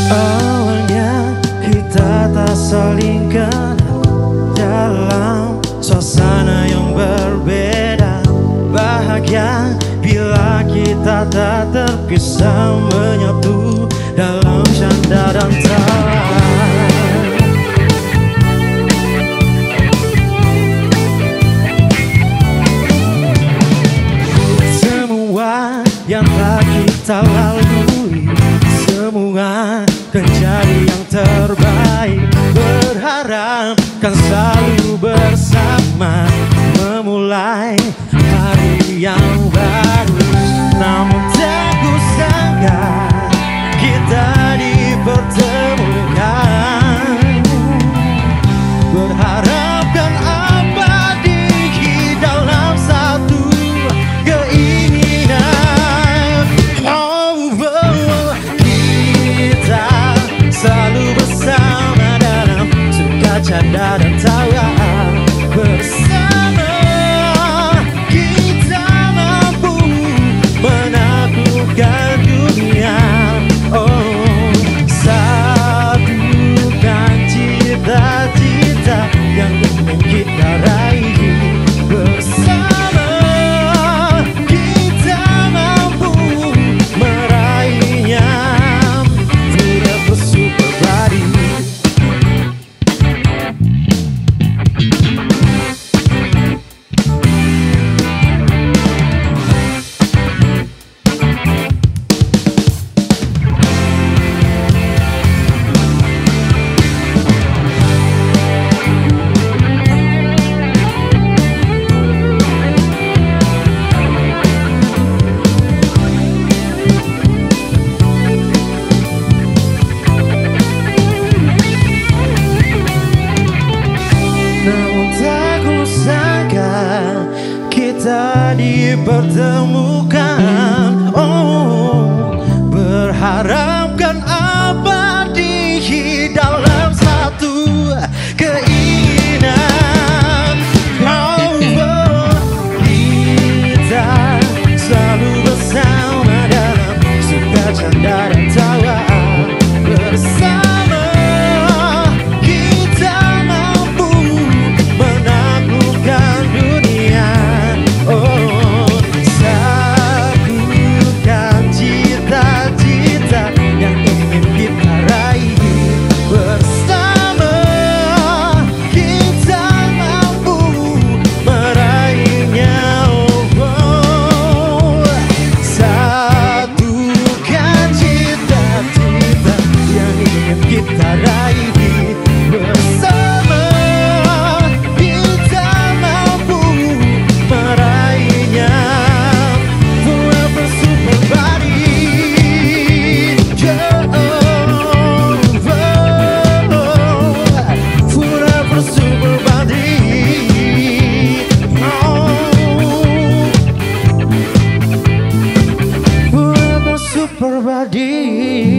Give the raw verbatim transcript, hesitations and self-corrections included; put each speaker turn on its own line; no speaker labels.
Awalnya kita tak saling kenal dalam suasana yang berbeda. Bahagia bila kita tak terpisah, menyatu dalam canda dan tawa. Semua yang tak kita lalui, semua kan jadi yang terbaik. Berharap kan selalu bersama, memulai hari yang baru. Namun tak kusangka kita dipertemukan. Berharap kan abadi dalam satu keinginan. Oh, oh, kita selalu bersama dalam suka, canda dan tawa. Bersama kita mampu menaklukkan dunia. Oh, satukan cita-cita yang ingin kita raih. Bersama kita mampu meraihnya. Forever Super Buddy. Namun tak kusangka kita dipertemukan. Oh, berharapkan abadi dalam satu keinginan. Oh, oh, kita selalu bersama dalam suka, canda dan tawa. Bersama kita raih. Bersama kita mampu meraihnya. Forever Super Buddy. Oh, oh, Forever Super Buddy. Oh, Forever Super Buddy.